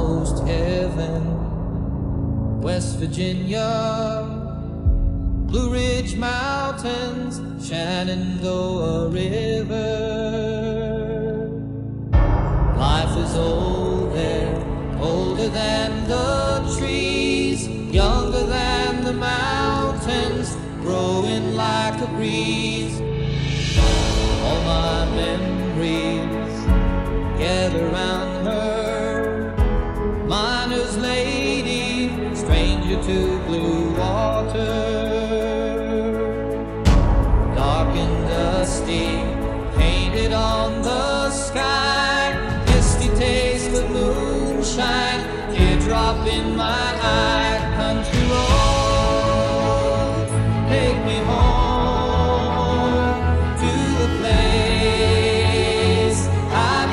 almost heaven. West Virginia, Blue Ridge Mountains, Shenandoah River. Life is old there, older than the trees, younger than the mountains, growing like a breeze. All my memories gather around her, miner's lady, stranger to blue water. Dark and dusty, painted on the sky, misty taste of moonshine, teardrop in my eye. Country road, take me home to the place I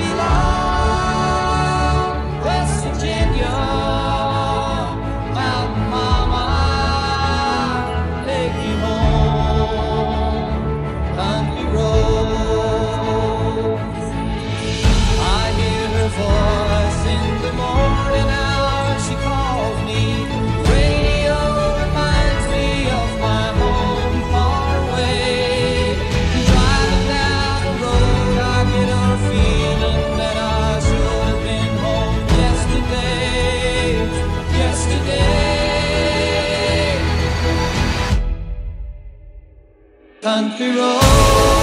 belong. West Virginia, mountain mama, take me home. Country road, I hear her voice in the morning hour. She calls me. Radio reminds me of my home far away. Driving down the road, I get a feeling that I should have been home yesterday. Yesterday. Country road.